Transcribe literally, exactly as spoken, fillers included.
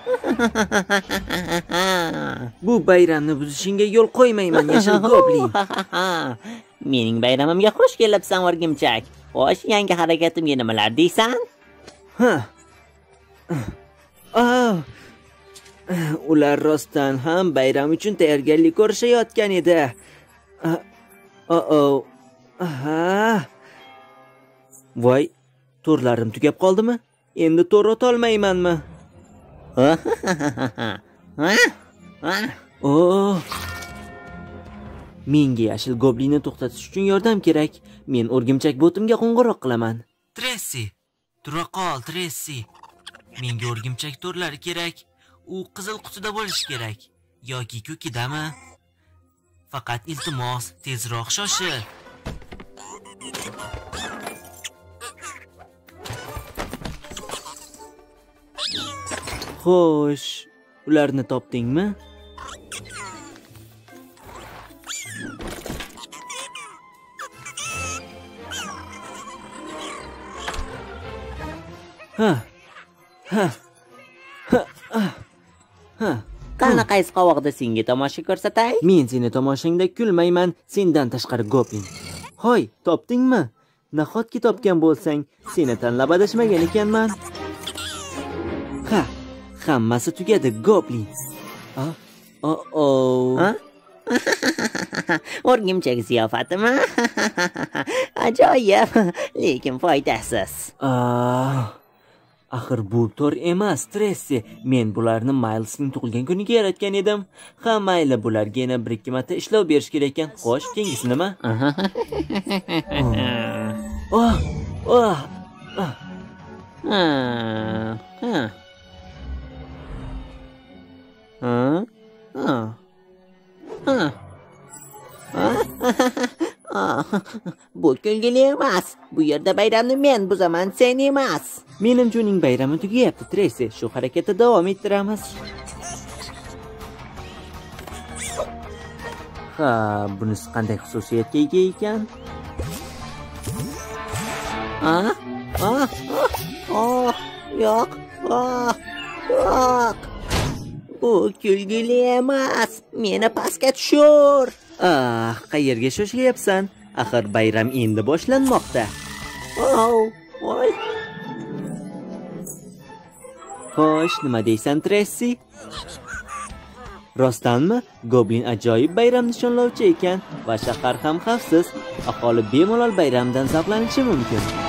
Bu bayramni buzishingga yo'l qo'ymayman, yashil goblin. Mening bayramimga xush kelibsan, o'rgimchak. Xo'sh, yangi harakatimga nimalar deysan? Ha. Ah. Ular rostdan ham bayram uchun tayyorgarlik ko'rishayotgan edi. Oh-oh. Aha. Voy, to'rlarim tugab qoldimi? Endi to'r o'tolmaymanmi? Oh. Menga yashil goblinni to'xtatish uchun yordam kerak. Men o'rgimchak botimga qo'ng'iroq qilaman. Tressi, tura qol, Tressi. Menga o'rgimchak to'rlari kerak. U qizil qutida bo'lishi kerak yoki ko'kidami? Faqat iltimos, tezroq shoshil. Xo'sh, ularni topdingmi? Ha. Ha. Ha. Ha. Qani qaysi qovoqda senga tomosha ko'rsatay? Men seni tomoshangda kulmayman, sendan tashqari goblin. Hoy, topdingmi? Nahotki topgan bo'lsang, seni tanlab adashmagan ekanman. Ha, hammasi tugadi, goblin. Ah, oh-oh. Ha? O'rgimchak ziyofatimi? Ajoyib, lekin foydasiz. Ah. Axir bu to'r emas, Tressi. Men bularni Milesning tug'ilgan kuniga yaratgan edim. Ha, mayli, bularga yana bir ikki marta ishlov berish kerak ekan. Xo'sh, keyingisi nima? Oh, oh. Ha. Ha. Ha. Ha. Ha. Bu kulgili emas. Bu yerda bayramni men buzaman, sen emas. Menimcha uning bayrami tugayapti, Tressi. Shu harakatda davom ettiramiz. Ha, bunisi qanday xususiyatga ega ekan? Ah, ah, ah, yo'q, ah, yo'q. Bu kulgili emas. Meni pastga tushir. Ah, qayerga shoshilyapsan? Axir bayram endi boshlanmoqda. Oh, voy. Xo'sh, nima deysan, Tressi? Rostdanmi? Goblin ajoyib bayram nishonlovchi ekan va shahar ham xavfsiz. Aholi bemalol bayramdan zavqlanishi mumkin.